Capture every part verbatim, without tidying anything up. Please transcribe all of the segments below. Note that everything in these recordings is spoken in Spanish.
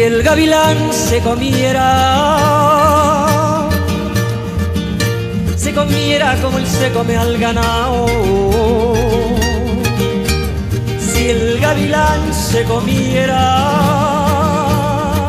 el gavilán se comiera, se comiera como él se come al ganado. Si el gavilán se comiera,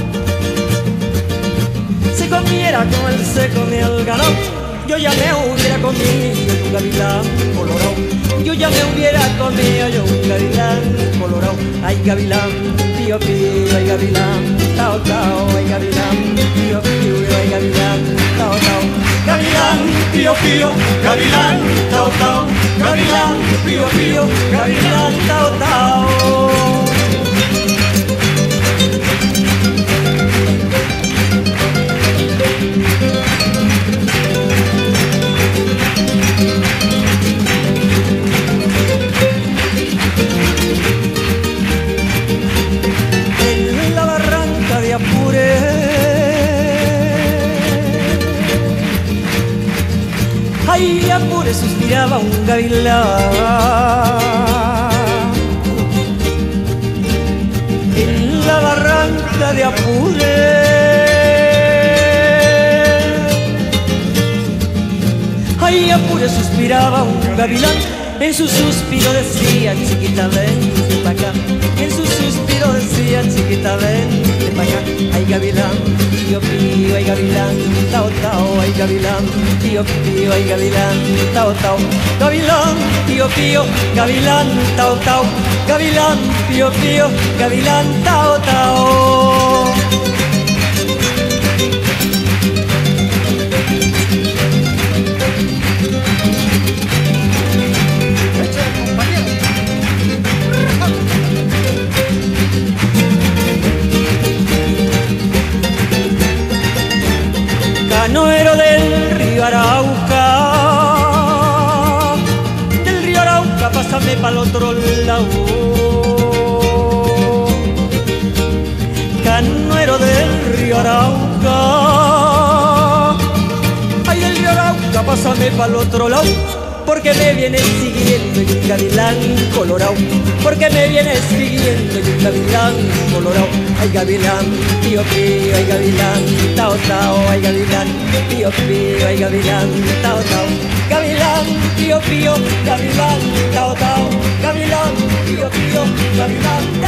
se comiera como él se come al ganado, yo ya me hubiera comido un gavilán colorado. Yo ya me hubiera comido yo un gavilán colorado. Ay, gavilán, pío, pío, ay, gavilán, tao, tao, ay, gavilán, pío, pío, ay, gavilán, tao, tao. Gavilán, pío, pío, gavilán, tao, tao. Gavilán, pío, pío, gavilán, tao, tao. Ay, Apure suspiraba un gavilán en la barranca de Apure. Ay, Apure suspiraba un gavilán, en su suspiro decía, chiquita, vente pa' acá. En su suspiro decía, chiquita, vente pa' acá. Ay, gavilán, pío, pío, ay, gavilán, tao, tao, ay, gavilán, pío, pío, ay, gavilán, tao, tao. Gavilán, pío, pío, gavilán, tao, tao. Gavilán, pío, pío, gavilán, tao, tao. Canoero del río Arauca, del río Arauca pásame pa'l otro lado. Canoero del río Arauca, ay, del río Arauca pásame pa'l otro lado, porque me vienes siguiendo y un gavilán colorado, porque me vienes siguiendo y un gavilán colorado. Ay, gavilán, pío, pío, ay, gavilán, tao, tao, ay, gavilán, pío, pío, ay, gavilán, tao, tao. Gavilán, pío, pío, gavilán, tao, tao. Gavilán, pío, pío, gavilán, tao.